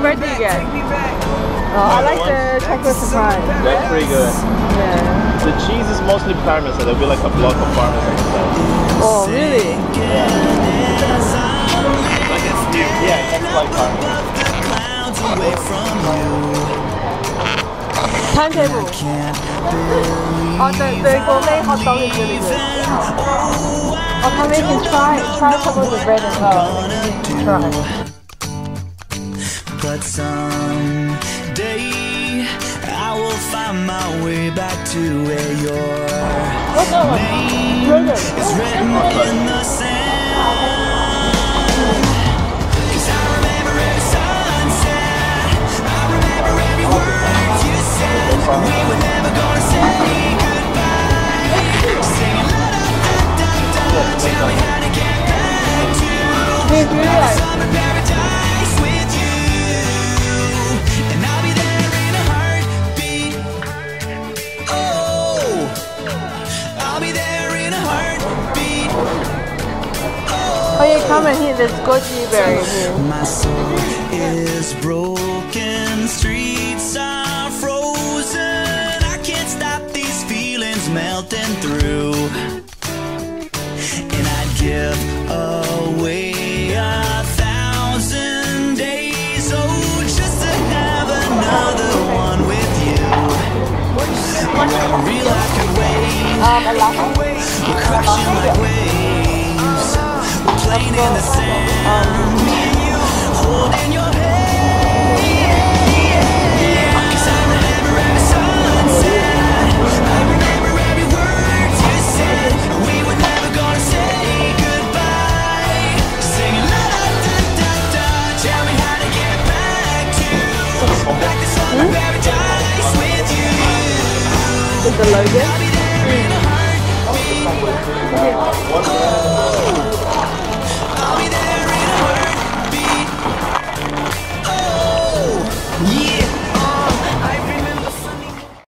bird do you get? Oh, I like the chocolate surprise. That's pretty good. Yeah. The cheese is mostly parmesan, so there'll be like a block of parmesan inside. Oh, really? Yeah. Yeah, it's like parmesan. Timetable. Oh, the gourmet hot dog is really good. Oh, come in and try some of the bread as well. Try. But someday I will find my way back to where your name is written in the sand. 'Cause I remember every sunset, I remember every word you said. We were never gonna say goodbye. Singing la da da da da, tell me how to get back to summer paradise with you. And I'll be there in a heartbeat. Oh, I'll be there in a heartbeat. Oh, yeah, come and hit this goji berry here. My soul is broken, streets are frozen. I can't stop these feelings melting through. And I'd give away 1,000 days, oh, just to have another one with you. Real like a wave, we're crashing like waves. We're playing in the sand, me and you holding your hand. 'Cause I remember every sunset, I remember every word you said. We were never gonna say goodbye. Singing la da da da da, tell me how to get back to summer paradise with you. With the Logan. I'll be there in a heartbeat. Oh, I'll be there